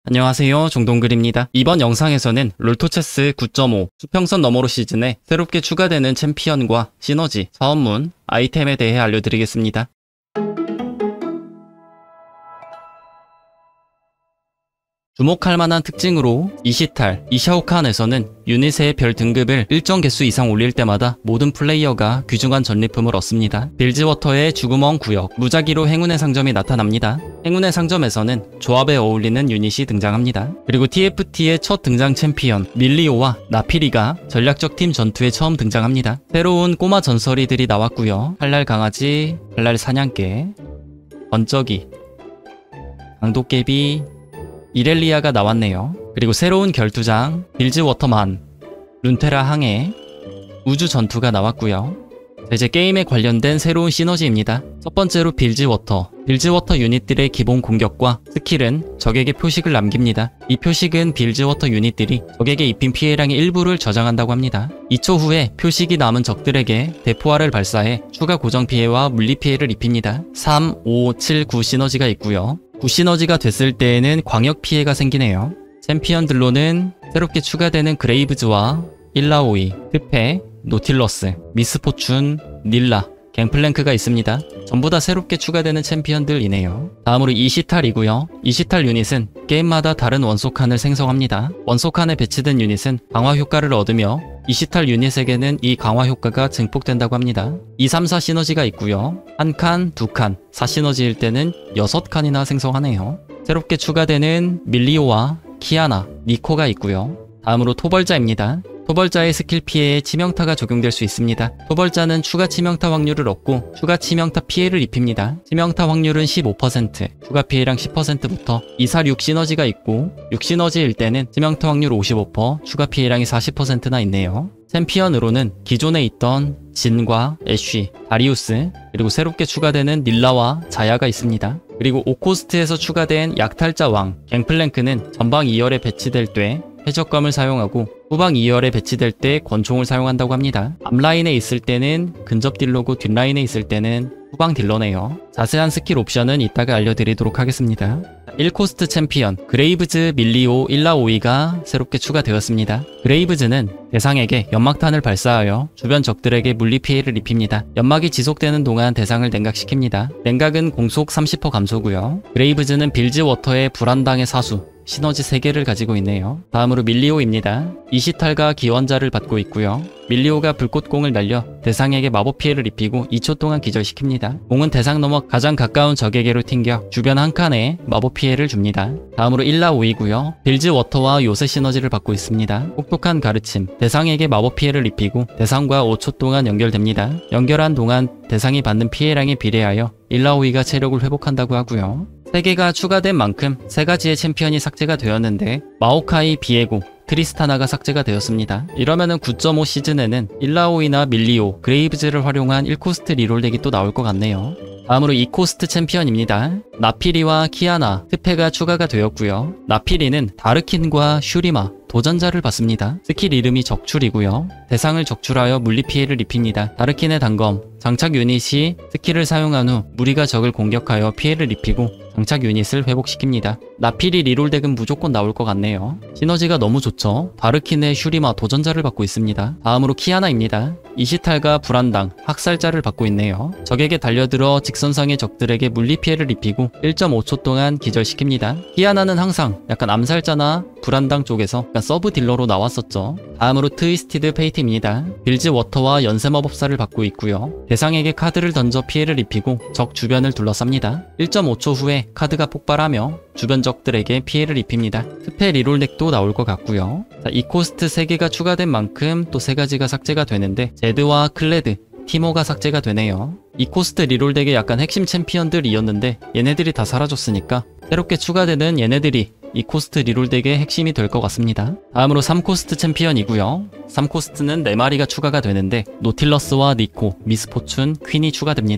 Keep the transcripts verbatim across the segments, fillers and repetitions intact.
안녕하세요, 종동글입니다. 이번 영상에서는 롤토체스 구 점 오 수평선 너머로 시즌에 새롭게 추가되는 챔피언과 시너지, 사원문, 아이템에 대해 알려드리겠습니다. 주목할 만한 특징으로 이시탈, 이샤오칸에서는 유닛의 별 등급을 일정 개수 이상 올릴 때마다 모든 플레이어가 귀중한 전리품을 얻습니다. 빌즈워터의 죽음원 구역, 무작위로 행운의 상점이 나타납니다. 행운의 상점에서는 조합에 어울리는 유닛이 등장합니다. 그리고 티에프티의 첫 등장 챔피언 밀리오와 나피리가 전략적 팀 전투에 처음 등장합니다. 새로운 꼬마 전설이들이 나왔고요. 칼날 강아지, 칼날 사냥개, 번쩍이, 강도깨비, 이렐리아가 나왔네요. 그리고 새로운 결투장 빌즈워터만, 룬테라 항해, 우주 전투가 나왔고요. 이제 게임에 관련된 새로운 시너지입니다. 첫 번째로 빌즈워터. 빌즈워터 유닛들의 기본 공격과 스킬은 적에게 표식을 남깁니다. 이 표식은 빌즈워터 유닛들이 적에게 입힌 피해량의 일부를 저장한다고 합니다. 이 초 후에 표식이 남은 적들에게 대포화를 발사해 추가 고정 피해와 물리 피해를 입힙니다. 삼, 오, 칠, 구 시너지가 있고요. 구 시너지가 됐을 때에는 광역 피해가 생기네요. 챔피언들로는 새롭게 추가되는 그레이브즈와 일라오이, 트페, 노틸러스, 미스포춘, 닐라, 갱플랭크가 있습니다. 전부 다 새롭게 추가되는 챔피언들이네요. 다음으로 이시탈이고요. 이시탈 유닛은 게임마다 다른 원소칸을 생성합니다. 원소칸에 배치된 유닛은 강화 효과를 얻으며 이시탈 유닛에게는 이 강화 효과가 증폭된다고 합니다. 이, 삼, 사 시너지가 있고요. 한 칸, 두 칸, 사 시너지일 때는 여섯 칸이나 생성하네요. 새롭게 추가되는 밀리오와 키아나, 니코가 있고요. 다음으로 토벌자입니다. 토벌자의 스킬 피해에 치명타가 적용될 수 있습니다. 토벌자는 추가 치명타 확률을 얻고 추가 치명타 피해를 입힙니다. 치명타 확률은 십오 퍼센트, 추가 피해량 십 퍼센트부터 이, 사, 육 시너지가 있고 육 시너지일 때는 치명타 확률 오십오 퍼센트, 추가 피해량이 사십 퍼센트나 있네요. 챔피언으로는 기존에 있던 진과 애쉬, 다리우스, 그리고 새롭게 추가되는 닐라와 자야가 있습니다. 그리고 오 코스트에서 추가된 약탈자 왕, 갱플랭크는 전방 이 열에 배치될 때 해적검을 사용하고 후방 이 열에 배치될 때 권총을 사용한다고 합니다. 앞라인에 있을 때는 근접 딜러고 뒷라인에 있을 때는 후방 딜러네요. 자세한 스킬 옵션은 이따가 알려드리도록 하겠습니다. 일 코스트 챔피언 그레이브즈, 밀리오, 일라오이가 새롭게 추가되었습니다. 그레이브즈는 대상에게 연막탄을 발사하여 주변 적들에게 물리 피해를 입힙니다. 연막이 지속되는 동안 대상을 냉각시킵니다. 냉각은 공속 삼십 퍼센트 감소고요. 그레이브즈는 빌즈워터의 불안당의 사수, 시너지 세 개를 가지고 있네요. 다음으로 밀리오입니다. 이시탈과 기원자를 받고 있고요. 밀리오가 불꽃공을 날려 대상에게 마법 피해를 입히고 이 초 동안 기절시킵니다. 공은 대상 넘어 가장 가까운 적에게로 튕겨 주변 한 칸에 마법 피해를 줍니다. 다음으로 일라오이고요. 빌즈워터와 요새 시너지를 받고 있습니다. 혹독한 가르침, 대상에게 마법 피해를 입히고 대상과 오 초 동안 연결됩니다. 연결한 동안 대상이 받는 피해량에 비례하여 일라오이가 체력을 회복한다고 하고요. 세 개가 추가된 만큼 세 가지의 챔피언이 삭제가 되었는데 마오카이, 비에고, 트리스타나가 삭제가 되었습니다. 이러면은 구 점 오 시즌에는 일라오이나 밀리오, 그레이브즈를 활용한 일 코스트 리롤덱이 또 나올 것 같네요. 다음으로 이 코스트 챔피언입니다. 나피리와 키아나, 트페가 추가가 되었고요. 나피리는 다르킨과 슈리마, 도전자를 받습니다. 스킬 이름이 적출이고요. 대상을 적출하여 물리 피해를 입힙니다. 다르킨의 단검, 장착 유닛이 스킬을 사용한 후 무리가 적을 공격하여 피해를 입히고 장착 유닛을 회복시킵니다. 나피리 리롤덱은 무조건 나올 것 같네요. 시너지가 너무 좋죠. 다르킨의 슈리마, 도전자를 받고 있습니다. 다음으로 키아나입니다. 이시탈과 불안당, 학살자를 받고 있네요. 적에게 달려들어 직선상의 적들에게 물리 피해를 입히고 일 점 오 초 동안 기절시킵니다. 키아나는 항상 약간 암살자나 불안당 쪽에서 약간 서브 딜러로 나왔었죠. 다음으로 트위스티드 페이트입니다. 빌즈워터와 연쇄마법사를 받고 있고요. 대상에게 카드를 던져 피해를 입히고 적 주변을 둘러쌉니다. 일 점 오 초 후에 카드가 폭발하며 주변 적들에게 피해를 입힙니다. 스페 리롤덱도 나올 것 같고요. 자, 이 코스트 세 개가 추가된 만큼 또 세 가지가 삭제가 되는데 제드와 클레드, 티모가 삭제가 되네요. 이 코스트 리롤덱의 약간 핵심 챔피언들이었는데 얘네들이 다 사라졌으니까 새롭게 추가되는 얘네들이 이 코스트 리롤덱의 핵심이 될 것 같습니다. 다음으로 삼 코스트 챔피언이고요. 삼 코스트는 네 마리가 추가가 되는데 노틸러스와 니코, 미스포춘, 퀸이 추가됩니다.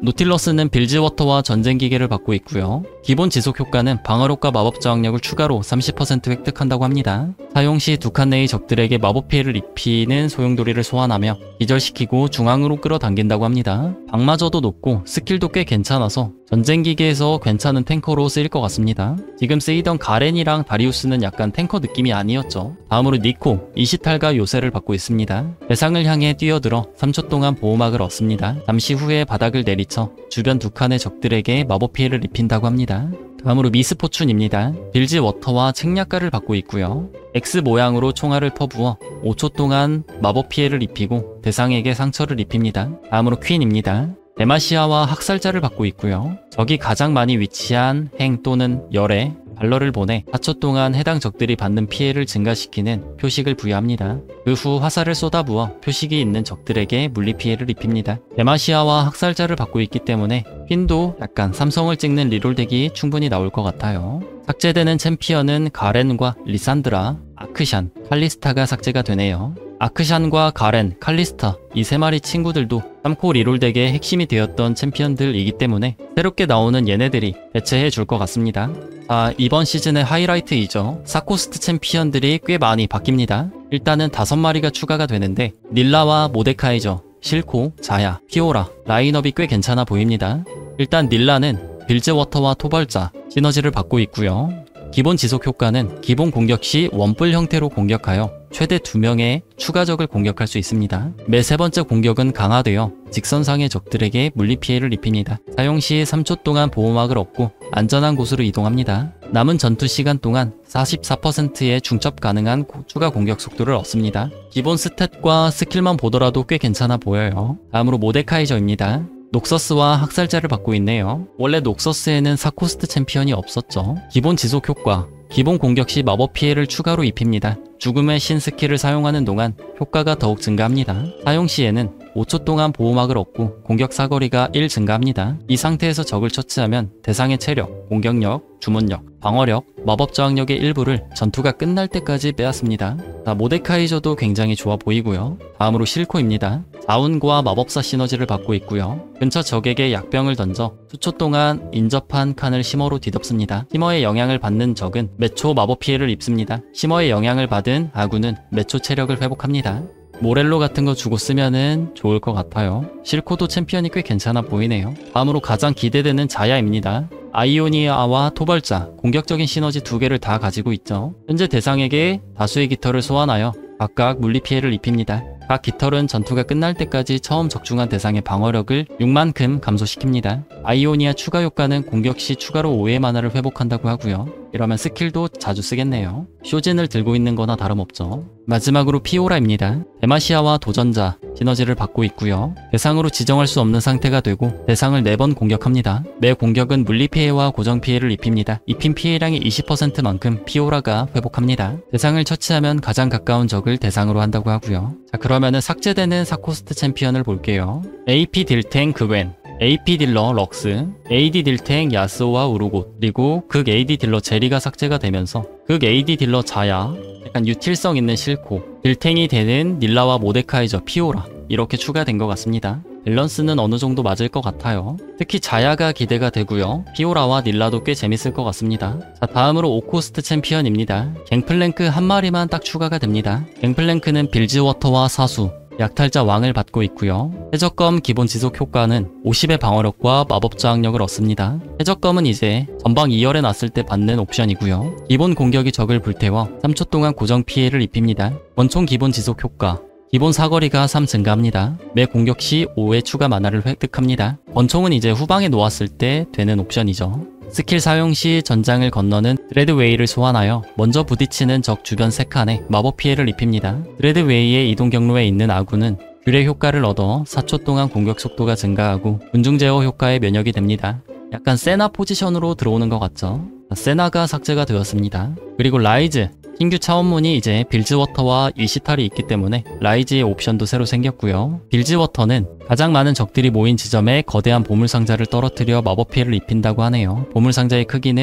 노틸러스는 빌즈워터와 전쟁기계를 받고 있고요. 기본 지속 효과는 방어력과 마법 저항력을 추가로 삼십 퍼센트 획득한다고 합니다. 사용 시 두 칸 내의 적들에게 마법 피해를 입히는 소용돌이를 소환하며 기절시키고 중앙으로 끌어당긴다고 합니다. 방마저도 높고 스킬도 꽤 괜찮아서 전쟁기계에서 괜찮은 탱커로 쓰일 것 같습니다. 지금 쓰이던 가렌이랑 다리우스는 약간 탱커 느낌이 아니었죠. 다음으로 니코, 이시탈과 요새를 받고 있습니다. 대상을 향해 뛰어들어 삼 초 동안 보호막을 얻습니다. 잠시 후에 바닥을 내리쳐 주변 두 칸의 적들에게 마법 피해를 입힌다고 합니다. 다음으로 미스포춘입니다. 빌지 워터와 책략가를 받고 있고요. X 모양으로 총알을 퍼부어 오 초 동안 마법 피해를 입히고 대상에게 상처를 입힙니다. 다음으로 퀸입니다. 데마시아와 학살자를 받고 있고요. 적이 가장 많이 위치한 행 또는 열에 발러를 보내 사 초 동안 해당 적들이 받는 피해를 증가시키는 표식을 부여합니다. 그 후 화살을 쏟아부어 표식이 있는 적들에게 물리 피해를 입힙니다. 데마시아와 학살자를 받고 있기 때문에 퀸도 약간 삼성을 찍는 리롤덱이 충분히 나올 것 같아요. 삭제되는 챔피언은 가렌과 리산드라, 아크샨, 칼리스타가 삭제가 되네요. 아크샨과 가렌, 칼리스타 이 세 마리 친구들도 삼 코 리롤덱의 핵심이 되었던 챔피언들이기 때문에 새롭게 나오는 얘네들이 대체해 줄 것 같습니다. 자, 이번 시즌의 하이라이트이죠. 사 코스트 챔피언들이 꽤 많이 바뀝니다. 일단은 다섯 마리가 추가가 되는데 닐라와 모데카이저, 실코, 자야, 피오라 라인업이 꽤 괜찮아 보입니다. 일단 닐라는 빌즈워터와 토벌자 시너지를 받고 있고요. 기본 지속 효과는 기본 공격 시 원뿔 형태로 공격하여 최대 두 명의 추가적을 공격할 수 있습니다. 매 세 번째 공격은 강화되어 직선상의 적들에게 물리 피해를 입힙니다. 사용 시 삼 초 동안 보호막을 얻고 안전한 곳으로 이동합니다. 남은 전투 시간 동안 사십사 퍼센트의 중첩 가능한 고, 추가 공격 속도를 얻습니다. 기본 스탯과 스킬만 보더라도 꽤 괜찮아 보여요. 다음으로 모데카이저입니다. 녹서스와 학살자를 받고 있네요. 원래 녹서스에는 사 코스트 챔피언이 없었죠. 기본 지속 효과, 기본 공격 시 마법 피해를 추가로 입힙니다. 죽음의 신 스킬을 사용하는 동안 효과가 더욱 증가합니다. 사용 시에는 오 초 동안 보호막을 얻고 공격 사거리가 일 증가합니다. 이 상태에서 적을 처치하면 대상의 체력, 공격력, 주문력, 방어력, 마법 저항력의 일부를 전투가 끝날 때까지 빼앗습니다. 자, 모데카이저도 굉장히 좋아 보이고요. 다음으로 실코입니다. 자운과 마법사 시너지를 받고 있고요. 근처 적에게 약병을 던져 수 초 동안 인접한 칸을 심어로 뒤덮습니다. 심어의 영향을 받는 적은 몇 초 마법 피해를 입습니다. 심어의 영향을 받은 아군은 몇 초 체력을 회복합니다. 모렐로 같은 거 주고 쓰면은 좋을 것 같아요. 실코도 챔피언이 꽤 괜찮아 보이네요. 다음으로 가장 기대되는 자야입니다. 아이오니아와 토벌자, 공격적인 시너지 두 개를 다 가지고 있죠. 현재 대상에게 다수의 깃털을 소환하여 각각 물리 피해를 입힙니다. 각 깃털은 전투가 끝날 때까지 처음 적중한 대상의 방어력을 육만큼 감소시킵니다. 아이오니아 추가 효과는 공격 시 추가로 오의 만화를 회복한다고 하고요. 이러면 스킬도 자주 쓰겠네요. 쇼진을 들고 있는 거나 다름없죠. 마지막으로 피오라입니다. 데마시아와 도전자 시너지를 받고 있고요. 대상으로 지정할 수 없는 상태가 되고 대상을 네 번 공격합니다. 매 공격은 물리 피해와 고정 피해를 입힙니다. 입힌 피해량의 이십 퍼센트만큼 피오라가 회복합니다. 대상을 처치하면 가장 가까운 적을 대상으로 한다고 하고요. 자, 그러면은 삭제되는 사 코스트 챔피언을 볼게요. 에이피 딜탱 그웬, 에이피 딜러 럭스, 에이디 딜탱 야스오와 우르곳, 그리고 극 에이디 딜러 제리가 삭제가 되면서 극 에이디 딜러 자야, 약간 유틸성 있는 실코, 딜탱이 되는 닐라와 모데카이저, 피오라 이렇게 추가된 것 같습니다. 밸런스는 어느 정도 맞을 것 같아요. 특히 자야가 기대가 되고요. 피오라와 닐라도 꽤 재밌을 것 같습니다. 자, 다음으로 오 코스트 챔피언입니다. 갱플랭크 한 마리만 딱 추가가 됩니다. 갱플랭크는 빌즈워터와 사수, 약탈자 왕을 받고 있고요. 해적검 기본 지속 효과는 오십의 방어력과 마법 저항력을 얻습니다. 해적검은 이제 전방 이 열에 났을 때 받는 옵션이고요. 기본 공격이 적을 불태워 삼 초 동안 고정 피해를 입힙니다. 권총 기본 지속 효과, 기본 사거리가 삼 증가합니다. 매 공격 시 오의 추가 만화를 획득합니다. 권총은 이제 후방에 놓았을 때 되는 옵션이죠. 스킬 사용 시 전장을 건너는 드레드웨이를 소환하여 먼저 부딪히는 적 주변 세 칸에 마법 피해를 입힙니다. 드레드웨이의 이동 경로에 있는 아군은 귤의 효과를 얻어 사 초 동안 공격 속도가 증가하고 군중 제어 효과에 면역이 됩니다. 약간 세나 포지션으로 들어오는 것 같죠? 세나가 삭제가 되었습니다. 그리고 라이즈, 신규 차원문이 이제 빌즈워터와 이시탈이 있기 때문에 라이즈의 옵션도 새로 생겼고요. 빌즈워터는 가장 많은 적들이 모인 지점에 거대한 보물상자를 떨어뜨려 마법 피해를 입힌다고 하네요. 보물상자의 크기는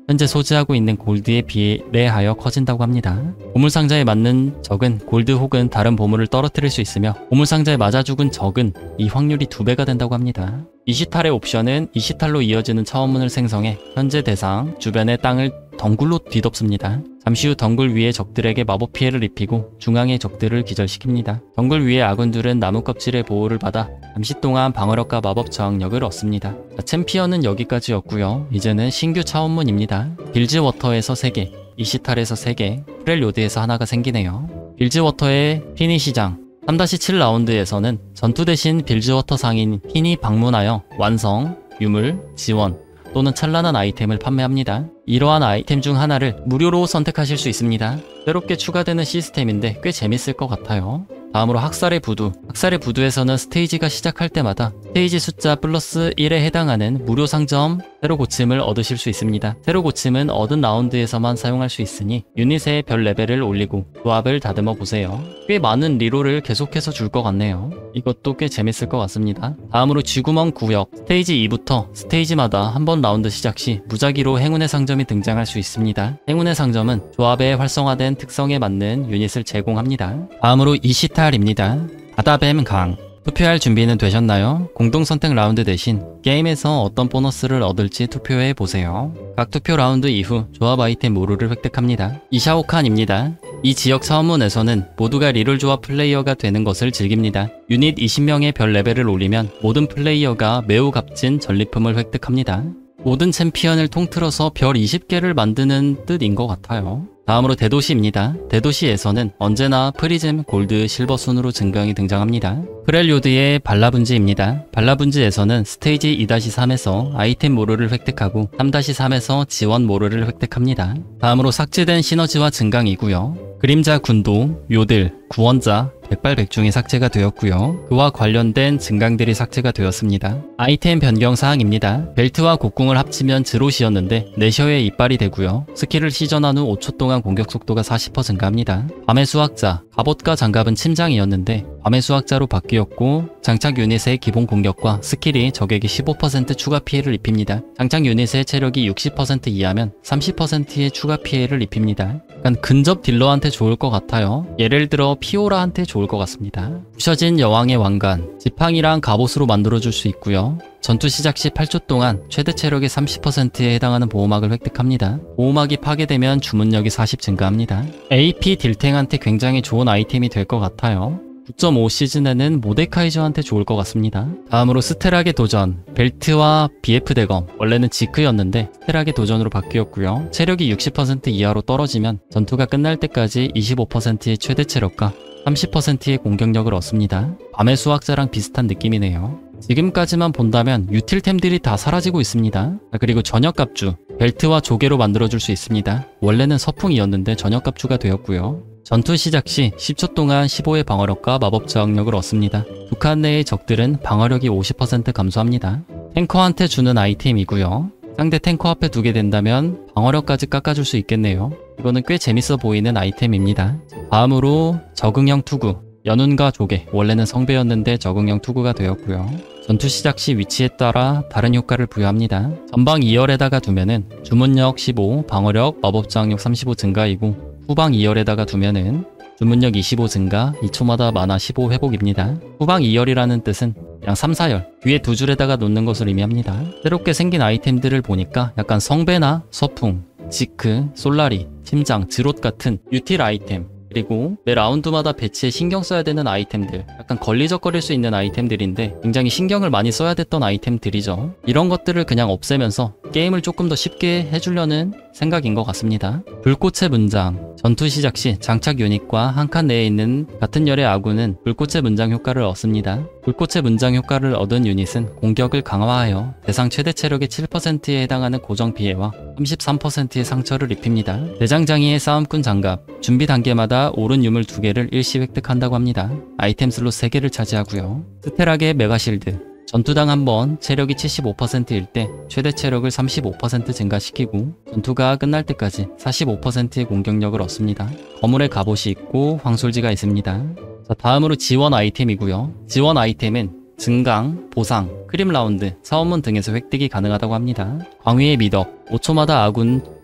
현재 소지하고 있는 골드에 비례하여 커진다고 합니다. 보물상자에 맞는 적은 골드 혹은 다른 보물을 떨어뜨릴 수 있으며 보물상자에 맞아 죽은 적은 이 확률이 두 배가 된다고 합니다. 이시탈의 옵션은 이시탈로 이어지는 차원문을 생성해 현재 대상 주변의 땅을 덩굴로 뒤덮습니다. 잠시 후 덩굴 위의 적들에게 마법 피해를 입히고 중앙의 적들을 기절시킵니다. 덩굴 위의 아군들은 나무 껍질의 보호를 받아 잠시 동안 방어력과 마법 저항력을 얻습니다. 자, 챔피언은 여기까지였고요. 이제는 신규 차원문입니다. 빌즈워터에서 세 개, 이시탈에서 세 개, 프렐요드에서 하나가 생기네요. 빌즈워터의 피니 시장 삼 칠 라운드에서는 전투 대신 빌즈워터 상인 핀이 방문하여 완성, 유물, 지원 또는 찬란한 아이템을 판매합니다. 이러한 아이템 중 하나를 무료로 선택하실 수 있습니다. 새롭게 추가되는 시스템인데 꽤 재밌을 것 같아요. 다음으로 학살의 부두. 학살의 부두에서는 스테이지가 시작할 때마다 스테이지 숫자 플러스 일에 해당하는 무료 상점 새로 고침을 얻으실 수 있습니다. 새로 고침은 얻은 라운드에서만 사용할 수 있으니 유닛의 별 레벨을 올리고 조합을 다듬어 보세요. 꽤 많은 리롤을 계속해서 줄 것 같네요. 이것도 꽤 재밌을 것 같습니다. 다음으로 쥐구멍 구역. 스테이지 이부터 스테이지마다 한 번 라운드 시작 시 무작위로 행운의 상점이 등장할 수 있습니다. 행운의 상점은 조합의 활성화된 특성에 맞는 유닛을 제공합니다. 다음으로 이시탈입니다. 바다뱀 강. 투표할 준비는 되셨나요? 공동선택 라운드 대신 게임에서 어떤 보너스를 얻을지 투표해 보세요. 각 투표 라운드 이후 조합 아이템 모루를 획득합니다. 이샤오칸입니다. 이 지역 차원문에서는 모두가 리롤 조합 플레이어가 되는 것을 즐깁니다. 유닛 이십 명의 별 레벨을 올리면 모든 플레이어가 매우 값진 전리품을 획득합니다. 모든 챔피언을 통틀어서 별 이십 개를 만드는 뜻인 것 같아요. 다음으로 대도시입니다. 대도시에서는 언제나 프리즘, 골드, 실버 순으로 증강이 등장합니다. 프렐요드의 발라분지입니다. 발라분지에서는 스테이지 이 삼에서 아이템 모루를 획득하고 삼 삼에서 지원 모루를 획득합니다. 다음으로 삭제된 시너지와 증강이고요. 그림자 군도, 요들, 구원자, 백발백중이 삭제가 되었고요. 그와 관련된 증강들이 삭제가 되었습니다. 아이템 변경 사항입니다. 벨트와 곡궁을 합치면 드롯이었는데 내셔의 이빨이 되고요. 스킬을 시전한 후 오 초 동안 공격 속도가 사십 퍼센트 증가합니다. 밤의 수학자, 갑옷과 장갑은 침장이었는데 밤의 수학자로 바뀌었고 장착 유닛의 기본 공격과 스킬이 적에게 십오 퍼센트 추가 피해를 입힙니다. 장착 유닛의 체력이 육십 퍼센트 이하면 삼십 퍼센트의 추가 피해를 입힙니다. 약간 근접 딜러한테 좋을 것 같아요. 예를 들어 피오라한테 좋을 것 같습니다. 부셔진 여왕의 왕관, 지팡이랑 갑옷으로 만들어줄 수 있고요. 전투 시작 시 팔 초 동안 최대 체력의 삼십 퍼센트에 해당하는 보호막을 획득합니다. 보호막이 파괴되면 주문력이 사십 증가합니다. 에이피 딜탱한테 굉장히 좋은 아이템이 될 것 같아요. 구 점 오 시즌에는 모데카이저한테 좋을 것 같습니다. 다음으로 스테락의 도전. 벨트와 비에프 대검. 원래는 지크였는데 스테락의 도전으로 바뀌었고요. 체력이 육십 퍼센트 이하로 떨어지면 전투가 끝날 때까지 이십오 퍼센트의 최대 체력과 삼십 퍼센트의 공격력을 얻습니다. 밤의 수학자랑 비슷한 느낌이네요. 지금까지만 본다면 유틸템들이 다 사라지고 있습니다. 그리고 전역갑주. 벨트와 조개로 만들어줄 수 있습니다. 원래는 서풍이었는데 전역갑주가 되었고요. 전투 시작 시 십 초 동안 십오의 방어력과 마법 저항력을 얻습니다. 두 칸 내의 적들은 방어력이 오십 퍼센트 감소합니다. 탱커한테 주는 아이템이고요. 상대 탱커 앞에 두게 된다면 방어력까지 깎아줄 수 있겠네요. 이거는 꽤 재밌어 보이는 아이템입니다. 다음으로 적응형 투구. 연운과 조개. 원래는 성배였는데 적응형 투구가 되었고요. 전투 시작 시 위치에 따라 다른 효과를 부여합니다. 전방 이 열에다가 두면은 주문력 십오, 방어력, 마법 저항력 삼십오 증가이고 후방 이 열에다가 두면은 주문력 이십오 증가, 이 초마다 마나 십오 회복입니다. 후방 이 열이라는 뜻은 그냥 삼, 사 열, 뒤에 두 줄에다가 놓는 것을 의미합니다. 새롭게 생긴 아이템들을 보니까 약간 성배나 서풍, 지크, 솔라리, 팀장, 드롯 같은 유틸 아이템, 그리고 매 라운드마다 배치에 신경 써야 되는 아이템들, 약간 걸리적거릴 수 있는 아이템들인데 굉장히 신경을 많이 써야 됐던 아이템들이죠. 이런 것들을 그냥 없애면서 게임을 조금 더 쉽게 해주려는 생각인 것 같습니다. 불꽃의 문장. 전투 시작 시 장착 유닛과 한 칸 내에 있는 같은 열의 아군은 불꽃의 문장 효과를 얻습니다. 불꽃의 문장 효과를 얻은 유닛은 공격을 강화하여 대상 최대 체력의 칠 퍼센트에 해당하는 고정 피해와 삼십삼 퍼센트의 상처를 입힙니다. 대장장이의 싸움꾼 장갑. 준비 단계마다 오른 유물 두 개를 일시 획득한다고 합니다. 아이템 슬롯 세 개를 차지하고요. 스테락의 메가실드. 전투당 한 번 체력이 칠십오 퍼센트일 때 최대 체력을 삼십오 퍼센트 증가시키고 전투가 끝날 때까지 사십오 퍼센트의 공격력을 얻습니다. 거물의 갑옷이 있고 황솔지가 있습니다. 자, 다음으로 지원 아이템이고요. 지원 아이템은 증강, 보상, 크림 라운드, 사원문 등에서 획득이 가능하다고 합니다. 광위의 미덕. 오 초마다 아군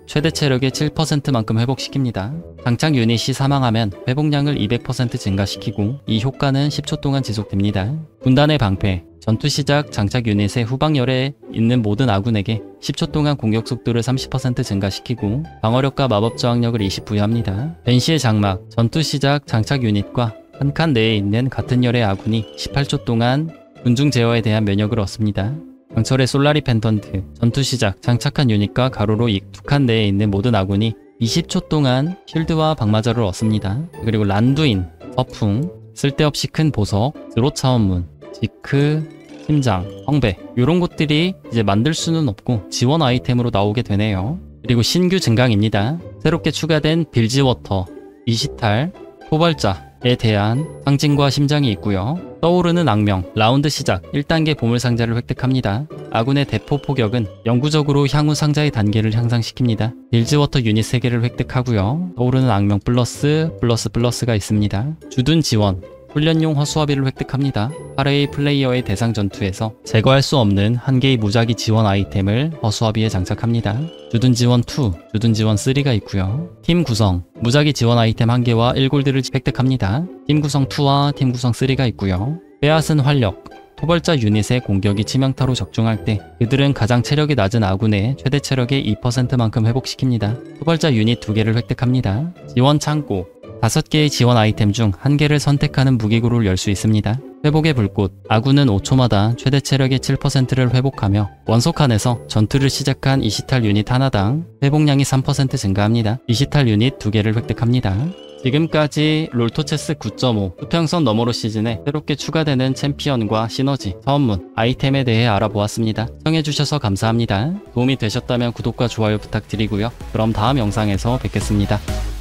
최대 체력의 칠 퍼센트만큼 회복시킵니다. 장착 유닛이 사망하면 회복량을 이백 퍼센트 증가시키고 이 효과는 십 초 동안 지속됩니다. 군단의 방패, 전투 시작 장착 유닛의 후방열에 있는 모든 아군에게 십 초 동안 공격 속도를 삼십 퍼센트 증가시키고 방어력과 마법 저항력을 이십 부여합니다. 벤시의 장막, 전투 시작 장착 유닛과 한 칸 내에 있는 같은 열의 아군이 십팔 초 동안 군중 제어에 대한 면역을 얻습니다. 강철의 솔라리 펜던트, 전투 시작 장착한 유닛과 가로로 두 칸 내에 있는 모든 아군이 이십 초 동안 쉴드와 방마저를 얻습니다. 그리고 란두인, 서풍, 쓸데없이 큰 보석, 드롯 차원문, 지크, 심장, 헝배 이런 것들이 이제 만들 수는 없고 지원 아이템으로 나오게 되네요. 그리고 신규 증강입니다. 새롭게 추가된 빌지워터, 이시탈, 토벌자에 대한 상징과 심장이 있고요. 떠오르는 악명, 라운드 시작 일 단계 보물상자를 획득합니다. 아군의 대포 포격은 영구적으로 향후 상자의 단계를 향상시킵니다. 빌즈워터 유닛 세 개를 획득하고요. 떠오르는 악명 플러스 플러스 플러스가 있습니다. 주둔 지원, 훈련용 허수아비를 획득합니다. 팔 웨이 플레이어의 대상 전투에서 제거할 수 없는 한 개의 무작위 지원 아이템을 허수아비에 장착합니다. 주둔 지원 이, 주둔 지원 삼가 있고요. 팀 구성, 무작위 지원 아이템 한 개와 일 골드를 획득합니다. 팀 구성 이와 팀 구성 삼가 있고요. 빼앗은 활력, 토벌자 유닛의 공격이 치명타로 적중할 때 그들은 가장 체력이 낮은 아군의 최대 체력의 이 퍼센트만큼 회복시킵니다. 토벌자 유닛 두 개를 획득합니다. 지원 창고, 다섯 개의 지원 아이템 중 한 개를 선택하는 무기고를 열 수 있습니다. 회복의 불꽃, 아군은 오 초마다 최대 체력의 칠 퍼센트를 회복하며 원소 칸에서 전투를 시작한 이시탈 유닛 하나당 회복량이 삼 퍼센트 증가합니다. 이시탈 유닛 두 개를 획득합니다. 지금까지 롤토체스 구 점 오 수평선 너머로 시즌에 새롭게 추가되는 챔피언과 시너지, 사원문, 아이템에 대해 알아보았습니다. 시청해주셔서 감사합니다. 도움이 되셨다면 구독과 좋아요 부탁드리고요. 그럼 다음 영상에서 뵙겠습니다.